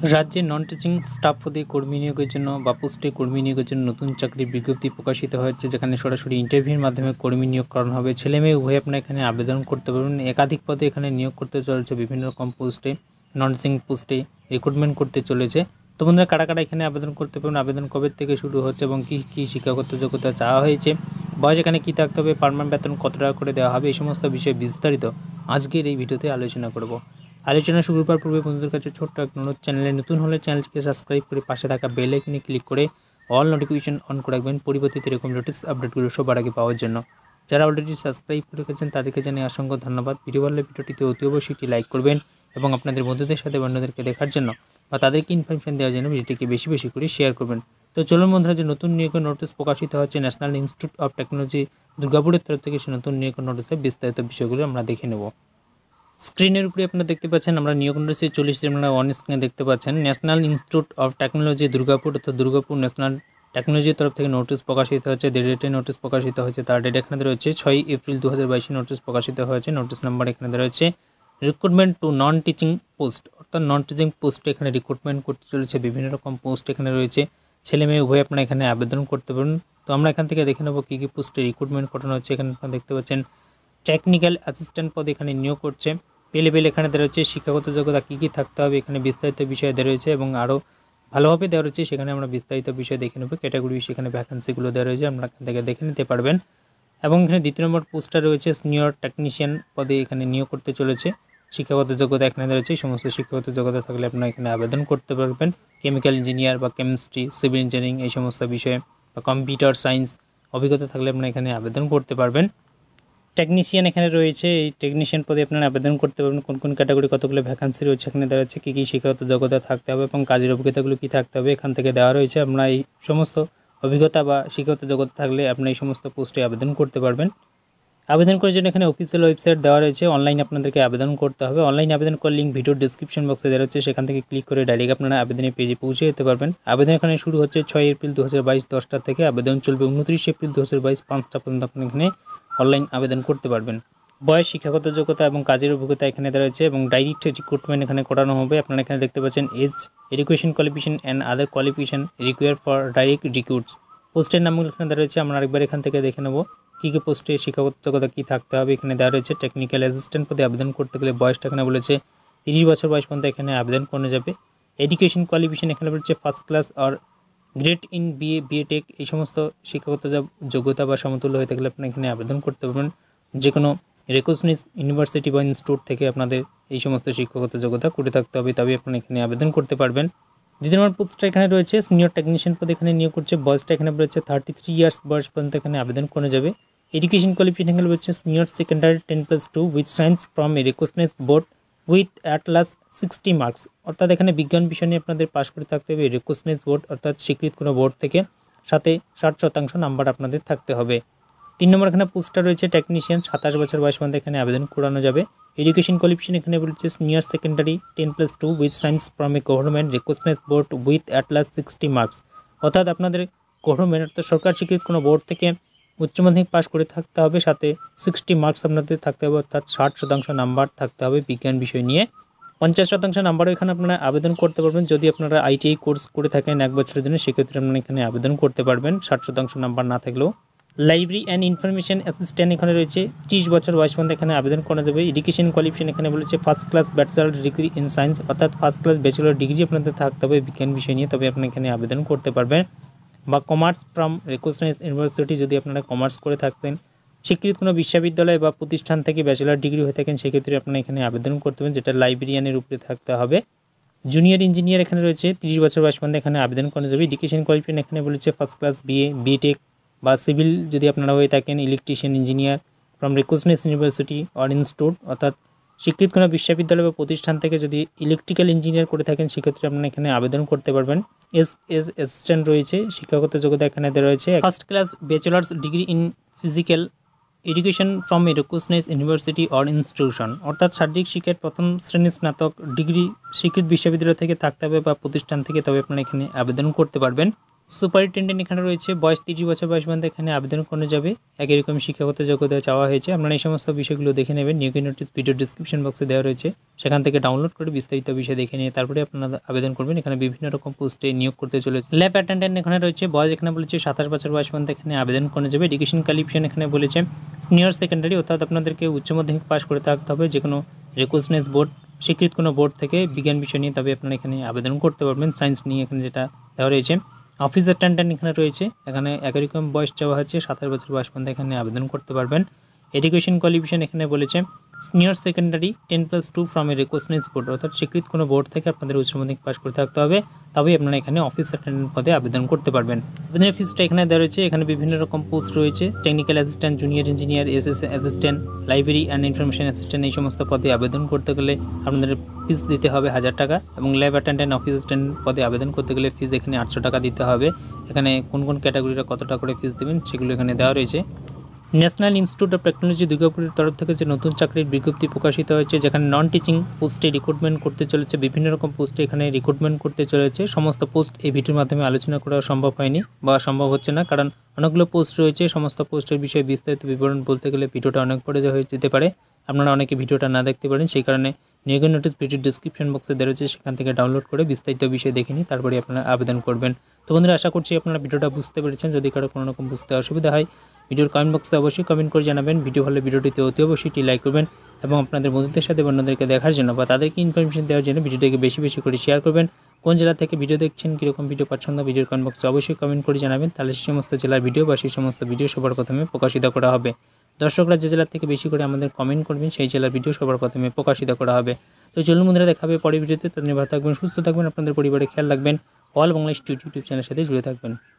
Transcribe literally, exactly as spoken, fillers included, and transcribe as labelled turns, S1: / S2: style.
S1: রাজ্যে non teaching staff পদে কর্মী নিয়োগের জন্য বা পোস্টে কর্মী নিয়োগের জন্য নতুন চাকরির বিজ্ঞপ্তি প্রকাশিত হয়েছে, যেখানে সরাসরি ইন্টারভিউর মাধ্যমে কর্মী নিয়োগ করানো হবে। ছেলে মেয়ে উভয় আপনারা এখানে আবেদন করতে পারবেন। একাধিক পদে এখানে নিয়োগ করতে চলেছে, বিভিন্ন রকম পোস্টে নন টিচিং পোস্টে রিক্রুটমেন্ট করতে চলেছে। তো বন্ধুরা, কারা কারা এখানে আবেদন করতে পারবেন, আবেদন কবে থেকে শুরু হচ্ছে এবং কী কী শিক্ষাগত যোগ্যতা চাওয়া হয়েছে, বয়স এখানে কী থাকতে হবে, পার্মানেন্ট বেতন কত টাকা করে দেওয়া হবে, এই সমস্ত বিষয়ে বিস্তারিত আজকের এই ভিডিওতে আলোচনা করব। আলোচনা শুরু করার পূর্বে বন্ধুদের কাছে ছোট্ট এক অনুরোধ, চ্যানেলে নতুন হলে চ্যানেলটিকে সাবস্ক্রাইব করে পাশে থাকা বেল আইকনে ক্লিক করে অল নোটিফিকেশন অন করে রাখবেন, পরিবর্তিত এরকম লেটেস্ট আপডেটগুলো সবার আগে পাওয়ার জন্য। যারা অলরেডি সাবস্ক্রাইব করে রেখেছেন তাদেরকে জানিয়ে অসংখ্য ধন্যবাদ। ভিডিও ভালো ভিডিওটিতে অতি অবশ্যই একটি লাইক করবেন এবং আপনাদের বন্ধুদের সাথে অন্যদেরকে দেখার জন্য বা তাদেরকে ইনফরমেশন দেওয়ার জন্য ভিডিওটিকে বেশি বেশি করে শেয়ার করবেন। তো চলুন বন্ধুরা, যে নতুন নিয়োগের নোটিশ প্রকাশিত হচ্ছে ন্যাশনাল ইনস্টিটিউট অফ টেকনোলজি দুর্গাপুরের তরফ থেকে, সেই নতুন নিয়োগের নোটিশের বিস্তারিত বিষয়গুলো আমরা দেখে নেব। স্ক্রিনের উপরে আপনারা দেখতে পাচ্ছেন, আমরা নিয়োগ নোটিশে চল্লিশ আপনারা অন স্ক্রিনে দেখতে পাচ্ছেন National Institute of Technology Durgapur, অর্থাৎ দুর্গাপুর ন্যাশনাল টেকনোলজির তরফ থেকে নোটিশ প্রকাশিত হচ্ছে। যে ডেটে নোটিশ প্রকাশিত হয়েছে তার ডেট এখানে রয়েছে ছয় এপ্রিল দু হাজার বাইশে নোটিশ প্রকাশিত হয়েছে। নোটিশ নাম্বার এখানে রয়েছে recruitment to non teaching post, অর্থাৎ নন টিচিং পোস্টে এখানে রিক্রুটমেন্ট করতে চলেছে। বিভিন্ন রকম পোস্ট এখানে রয়েছে, ছেলে মেয়ে উভয় আপনারা এখানে আবেদন করতে পারেন। তো আমরা এখান থেকে দেখে নেব কী কী পোস্টে রিক্রুটমেন্ট করানো হচ্ছে। এখানে আপনারা দেখতে পাচ্ছেন টেকনিক্যাল অ্যাসিস্ট্যান্ট পদে এখানে নিয়োগ করছে। পেলে পেলে এখানে দেওয়া রয়েছে শিক্ষাগত যোগ্যতা কী কী থাকতে হবে, এখানে বিস্তারিত বিষয় দেওয়া রয়েছে এবং আরও ভালোভাবে দেওয়া রয়েছে। সেখানে আমরা বিস্তারিত বিষয় দেখে নেব, ক্যাটাগরি সেখানে ভ্যাকেন্সিগুলো দেওয়া রয়েছে, আমরা এখান থেকে দেখে নিতে পারবেন। এবং এখানে দ্বিতীয় নম্বর পোস্টটা রয়েছে সিনিয়র টেকনিশিয়ান পদে এখানে নিয়োগ করতে চলেছে। শিক্ষাগত যোগ্যতা এখানে দেওয়া রয়েছে, সমস্ত শিক্ষাগত যোগ্যতা থাকলে আপনারা এখানে আবেদন করতে পারবেন। কেমিক্যাল ইঞ্জিনিয়ার বা কেমিস্ট্রি, সিভিল ইঞ্জিনিয়ারিং এই সমস্ত বিষয়ে বা কম্পিউটার সায়েন্স অভিজ্ঞতা থাকলে আপনারা এখানে আবেদন করতে পারবেন। টেকনিশিয়ান এখানে রয়েছে, এই টেকনিশিয়ান পদে আপনারা আবেদন করতে পারবেন। কোন কোন ক্যাটাগরি কতগুলো ভ্যাকেন্সি রয়েছে এখানে দেওয়া আছে, কী কী শিক্ষাগত যোগ্যতা থাকতে হবে এবং কাজের অভিজ্ঞতাগুলো কী থাকতে হবে এখান থেকে দেওয়া রয়েছে। আমরা এই সমস্ত অভিজ্ঞতা বা শিক্ষাগত যোগ্যতা থাকলে আপনি এই সমস্ত পোস্টে আবেদন করতে পারবেন। আবেদন করার জন্য এখানে অফিসিয়াল ওয়েবসাইট দেওয়া রয়েছে, অনলাইন আপনাদেরকে আবেদন করতে হবে। অনলাইন আবেদন করার লিঙ্ক ভিডিওর ডিসক্রিপশন বক্সে দেওয়া রয়েছে, সেখান থেকে ক্লিক করে ডাইরেক্ট আপনারা আবেদনের পেজে পৌঁছে যেতে পারবেন। আবেদন এখানে শুরু হচ্ছে ছয় এপ্রিল দু হাজার বাইশ দশটা থেকে, আবেদন চলবে উনত্রিশ এপ্রিল দু হাজার বাইশ পাঁচটা পর্যন্ত আপনি এখানে অনলাইন আবেদন করতে পারবেন। বয়স, শিক্ষাগত যোগ্যতা এবং কাজের অভিজ্ঞতা এখানে দেওয়া রয়েছে এবং ডাইরেক্ট রিক্রুটমেন্ট এখানে করানো হবে। আপনারা এখানে দেখতে পাচ্ছেন age, education qualification and other qualification require for direct recruits. পোস্টের নামগুলো এখানে দেওয়া রয়েছে, আমরা আরেকবার এখান থেকে দেখে নেব কী কী পোস্টে শিক্ষাগত যোগ্যতা কী থাকতে হবে। এখানে দেওয়া রয়েছে টেকনিক্যাল অ্যাসিস্ট্যান্ট পদে আবেদন করতে গেলে বয়সটা এখানে বলেছে তিরিশ বছর বয়স পর্যন্ত এখানে আবেদন করা যাবে। এডুকেশন কোয়ালিফিকেশন এখানে বলেছে ফার্স্ট ক্লাস আর গ্রেড ইন বিএ বিএটেক এই সমস্ত শিক্ষাগত যোগ্যতা বা সমতুল্য হয়ে থাকলে আপনি এখানে আবেদন করতে পারবেন। যে কোনো রেকগনাইজড ইউনিভার্সিটি বা ইনস্টিটিউট থেকে আপনাদের এই সমস্ত শিক্ষাগত যোগ্যতা করে থাকতে হবে, তবে আপনারা এখানে আবেদন করতে পারবেন। দ্বিতীয় নম্বর পোস্টটা এখানে রয়েছে সিনিয়র টেকনিশিয়ান পদে এখানে নিয়োগ করছে। বয়সটা এখানে রয়েছে থার্টি থ্রি ইয়ার্স বয়স পর্যন্ত এখানে আবেদন করা যাবে। এডুকেশন কোয়ালিফিকেশন এখানে রয়েছে senior secondary ten plus two with science from a recognised board with at last sixty marks, অর্থাৎ এখানে বিজ্ঞান বিষয় নিয়ে আপনাদের পাশ করে থাকতে হবে রেকগনাইজড বোর্ড, অর্থাৎ স্বীকৃত কোনো বোর্ড থেকে, সাথে ষাট শতাংশ নাম্বার আপনাদের থাকতে হবে। তিন নম্বর এখানে পোস্টটা রয়েছে টেকনিশিয়ান, সাতাশ বছর বয়স পর্যন্ত এখানে আবেদন করানো যাবে। এডুকেশন কোয়ালিফিকেশন এখানে বলছে senior secondary ten plus two with science from a government recognised board with at last sixty marks, অর্থাৎ আপনাদের গভর্নমেন্ট অর্থাৎ সরকার স্বীকৃত কোনো বোর্ড থেকে উচ্চ মাধ্যমিক পাশ করে থাকতে হবে, সাথে সিক্সটি মার্কস আপনাদের থাকতে হবে, অর্থাৎ ষাট শতাংশ নাম্বার থাকতে হবে বিজ্ঞান বিষয় নিয়ে। পঞ্চাশ শতাংশ নাম্বারও এখানে আপনারা আবেদন করতে পারবেন। যদি আপনারা আইটিআই কোর্স করে থাকেন এক বছরের জন্য, সেক্ষেত্রে আপনারা এখানে আবেদন করতে পারবেন ষাট শতাংশ নাম্বার না থাকলেও। লাইব্রেরি অ্যান্ড ইনফরমেশন অ্যাসিস্ট্যান্ট এখানে রয়েছে, ত্রিশ বছর বয়স পর্যন্ত এখানে আবেদন করা যাবে। এডুকেশন কোয়ালিফিকেশন এখানে বলেছে first class bachelor degree in science, অর্থাৎ ফার্স্ট ক্লাস ব্যাচেলর ডিগ্রি আপনাদের থাকতে হবে বিজ্ঞান বিষয় নিয়ে, তবে আপনি এখানে আবেদন করতে পারবেন। বা কমার্স ফ্রম রেকগনাইজড ইউনিভার্সিটি, যদি আপনারা কমার্স করে থাকতেন, স্বীকৃত কোনো বিশ্ববিদ্যালয় বা প্রতিষ্ঠান থেকে ব্যাচেলর ডিগ্রি হয়ে থাকেন, সেক্ষেত্রে আপনারা এখানে আবেদন করতে পারেন, যেটা লাইব্রেরিয়ানের উপরে থাকতে হবে। জুনিয়র ইঞ্জিনিয়ার এখানে রয়েছে, তিরিশ বছর বয়স পর্যন্ত এখানে আবেদন করা যাবে। এডুকেশন কোয়ালিফিকেশন এখানে বলেছে ফার্স্ট ক্লাস বিএ বিটেক বা সিভিল যদি আপনারা হয়ে থাকেন electrician engineer from recognised university or institute, অর্থাৎ স্বীকৃত কোনো বিশ্ববিদ্যালয় বা প্রতিষ্ঠান থেকে যদি ইলেকট্রিক্যাল ইঞ্জিনিয়ার করে থাকেন, সেক্ষেত্রে আপনারা এখানে আবেদন করতে পারবেন। এস এস অ্যাসিস্ট্যান্ট রয়েছে, শিক্ষাগত যোগ্যতা এখানে দেওয়া রয়েছে first class bachelor's degree in physical education from a recognised university or institution, অর্থাৎ শারীরিক শিক্ষার প্রথম শ্রেণীর স্নাতক ডিগ্রি স্বীকৃত বিশ্ববিদ্যালয় থেকে থাকতে হবে বা প্রতিষ্ঠান থেকে, তবে আপনারা এখানে আবেদন করতে পারবেন। সুপারিনটেন্ডেন্ট এখানে রয়েছে, বয়স তিরিশ বছর বয়স পর্যন্ত এখানে আবেদন করা যাবে। একই রকম শিক্ষাগত যোগ্যতা চাওয়া হয়েছে। আপনারা এই সমস্ত বিষয়গুলো দেখে নেবেন। নিয়োগের নোটিশ ভিডিও ডিসক্রিপশন বক্সে দেওয়া রয়েছে, সেখান থেকে ডাউনলোড করে বিস্তারিত বিষয় দেখে নিয়ে তারপরে আপনারা আবেদন করবেন। এখানে বিভিন্ন রকম পোস্টে নিয়োগ করতে চলেছে। ল্যাব অ্যাটেন্ডেন্ট এখানে রয়েছে, বয়স এখানে বলেছে সাতাশ বছর বয়স পর্যন্ত এখানে আবেদন করা যাবে। এডুকেশন কোয়ালিফিকেশন এখানে বলেছে সিনিয়র সেকেন্ডারি, অর্থাৎ আপনাদেরকে উচ্চ মাধ্যমিক পাস করে থাকতে হবে যে কোনো রেকগনাইজ বোর্ড, স্বীকৃত কোনো বোর্ড থেকে বিজ্ঞান বিষয় নিয়ে, তবে আপনারা এখানে আবেদন করতে পারবেন। সায়েন্স নিয়ে এখানে যেটা দেওয়া রয়েছে। অফিস অ্যাটেন্ডেন্ট এখানে রয়েছে, এখানে একই রকম বয়স চাওয়া হচ্ছে, সাতাশ বছর বয়স পর্যন্ত এখানে আবেদন করতে পারবেন। এডুকেশন কোয়ালিফিকেশন এখানে বলেছে senior secondary ten plus two from a recognise board, অর্থাৎ স্বীকৃত কোনো বোর্ড থেকে আপনাদের উচ্চ মাধ্যমিক পাস করে থাকতে হবে, তবেই আপনারা এখানে অফিস অ্যাটেন্ডেন্ট পদে আবেদন করতে পারবেন। আবেদনের ফিসটা এখানে দেওয়া রয়েছে। এখানে বিভিন্ন রকম পোস্ট রয়েছে, technical assistant, junior engineer, S S assistant, library and information assistant, এই সমস্ত পদে আবেদন করতে গেলে আপনাদের ফিস দিতে হবে হাজার টাকা, এবং ল্যাব অ্যাটেন্ডেন্ট, অফিস অ্যাসিস্ট্যান্ট পদে আবেদন করতে গেলে ফিস এখানে আটশো টাকা দিতে হবে। এখানে কোন কোন ক্যাটাগরিরা কত টাকা করে ফিস দেবেন সেগুলো এখানে দেওয়া রয়েছে। ন্যাশনাল ইনস্টিটিউট অফ টেকনোলজি দুর্গাপুরের তরফ থেকে যে নতুন চাকরির বিজ্ঞপ্তি প্রকাশিত হয়েছে, যেখানে নন টিচিং পোস্টে রিক্রুটমেন্ট করতে চলেছে, বিভিন্ন রকম পোস্টে এখানে রিক্রুটমেন্ট করতে চলেছে। সমস্ত পোস্ট এই ভিডিওর মাধ্যমে আলোচনা করা সম্ভব হয়নি বা সম্ভব হচ্ছে না, কারণ অনেকগুলো পোস্ট রয়েছে। সমস্ত পোস্টের বিষয়ে বিস্তারিত বিবরণ বলতে গেলে ভিডিওটা অনেক বড় হয়ে যেতে পারে, আপনারা অনেকে ভিডিওটা না দেখতে পারেন। সেই কারণে নিয়োগের নোটিশ ভিডিও ডিসক্রিপশন বক্সে দেওয়া রয়েছে, সেখান থেকে ডাউনলোড করে বিস্তারিত বিষয় দেখে নিয়ে তারপরে আপনারা আবেদন করবেন। তো বন্ধুরা, আশা করছি আপনারা ভিডিওটা বুঝতে পেরেছেন। যদি কারো কোনো রকম বুঝতে অসুবিধা হয়, ভিডিওর কমেন্ট বক্সে অবশ্যই কমেন্ট করে জানাবেন। ভিডিও হলে ভিডিওটিতে অতি অবশ্যই একটি লাইক করবেন এবং আপনাদের বন্ধুদের সাথে অন্যদেরকে দেখার জন্য বা তাদেরকে ইনফরমেশন দেওয়ার জন্য ভিডিওটিকে বেশি বেশি করে শেয়ার করবেন। কোন জেলা থেকে ভিডিও দেখছেন, কীরকম ভিডিও পছন্দ, ভিডিওর কমেন্ট বক্সে অবশ্যই কমেন্ট করে জানাবেন। তাহলে সেই সমস্ত জেলার ভিডিও বা সেই সমস্ত ভিডিও সবার প্রথমে প্রকাশিত করা হবে। দর্শকরা যে জেলা থেকে বেশি করে আমাদের কমেন্ট করবেন, সেই জেলার ভিডিও সবার প্রথমে প্রকাশিত করা হবে। তো চলুন বন্ধুরা, দেখা হবে পরের ভিডিওতে। তাদের ভালো থাকবেন, সুস্থ থাকবেন, আপনাদের পরিবারে খেয়াল রাখবেন। অল বাংলা ইনস্টিটিউট ইউটিউব চ্যানেলের সাথে জুড়ে থাকবেন।